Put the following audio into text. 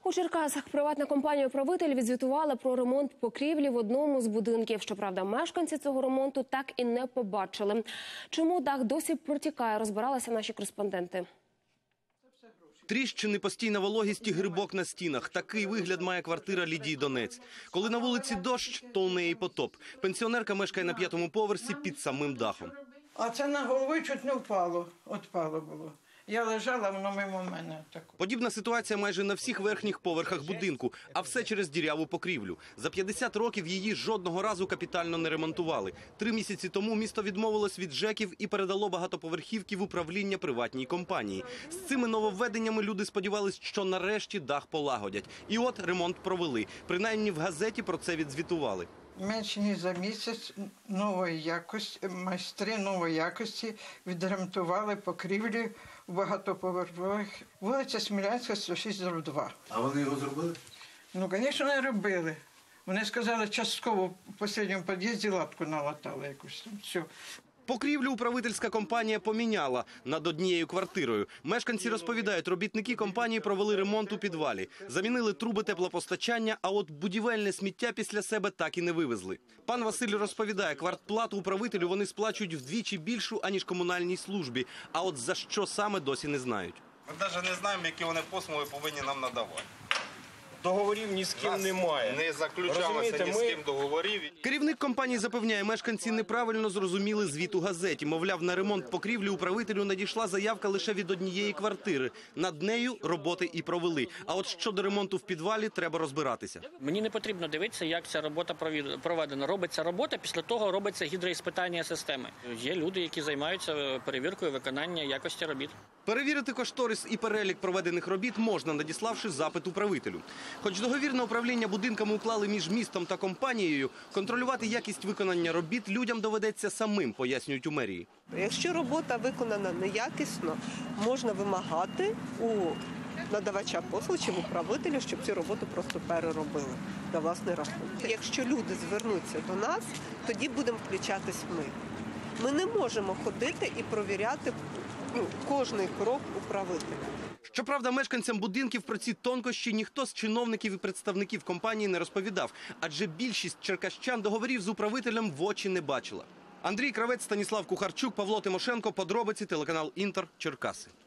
У Черкасах приватна компанія-управитель відзвітувала про ремонт покрівлі в одному з будинків. Щоправда, мешканці цього ремонту так і не побачили. Чому дах досі протікає, розбиралися наші кореспонденти. Тріщини, постійна вологість і грибок на стінах. Такий вигляд має квартира Лідії Донець. Коли на вулиці дощ, то у неї потоп. Пенсіонерка мешкає на 5-му поверсі під самим дахом. А це на голову чуть не впало. Отпало було. Я лежала, воно мимо мене. Подібна ситуація майже на всіх верхніх поверхах будинку, а все через діряву покрівлю. За 50 років її жодного разу капітально не ремонтували. 3 місяці тому місто відмовилось від ЖЕКів і передало багатоповерхівки в управління приватній компанії. З цими нововведеннями люди сподівались, що нарешті дах полагодять. І от ремонт провели. Принаймні в газеті про це відзвітували. Менше ніж за місяць нової якості, майстри нової якості відремонтували покрівлі в багатоповерхових, вулиця Смілянська, 106/2. А вони його зробили? Ну, звісно, не робили. Вони сказали, частково в останньому під'їзді латку налатали якусь там. Все. Покрівлю управительська компанія поміняла над однією квартирою. Мешканці розповідають, робітники компанії провели ремонт у підвалі. Замінили труби теплопостачання, а от будівельне сміття після себе так і не вивезли. Пан Василь розповідає, квартплату управителю вони сплачують вдвічі більшу, аніж комунальній службі. А от за що саме досі не знають. Ми навіть не знаємо, які вони послуги повинні нам надавати. Договорів ні з ким немає. Не заключалося ні з ким договорів. Керівник компанії запевняє, мешканці неправильно зрозуміли звіт у газеті. Мовляв, на ремонт покрівлі управителю надійшла заявка лише від однієї квартири. Над нею роботи і провели. А от щодо ремонту в підвалі треба розбиратися. Мені не потрібно дивитися, як ця робота проведена. Робиться робота, після того робиться гідроіспитання системи. Є люди, які займаються перевіркою виконання якості робіт. Перевірити кошторис і перелік проведених робіт можна, надіславши запит управителю. Хоч договірне управління будинками уклали між містом та компанією, контролювати якість виконання робіт людям доведеться самим, пояснюють у мерії. Якщо робота виконана неякісно, можна вимагати у надавача послуг чи в управителя, щоб цю роботу просто переробили на власний рахунок. Якщо люди звернуться до нас, тоді будемо включатись ми. Ми не можемо ходити і провіряти кожний крок управителя. Щоправда, мешканцям будинків про ці тонкощі ніхто з чиновників і представників компанії не розповідав, адже більшість черкащан договорів з управителем в очі не бачила. Андрій Кравець, Станіслав Кухарчук, Павло Тимошенко, подробиці, телеканал Інтер, Черкаси.